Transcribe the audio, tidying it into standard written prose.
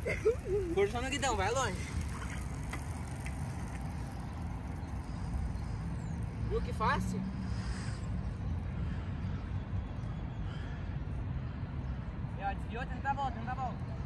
Força no guidão, vai longe. Viu que fácil? Desviou, tenta a volta, tenta a volta.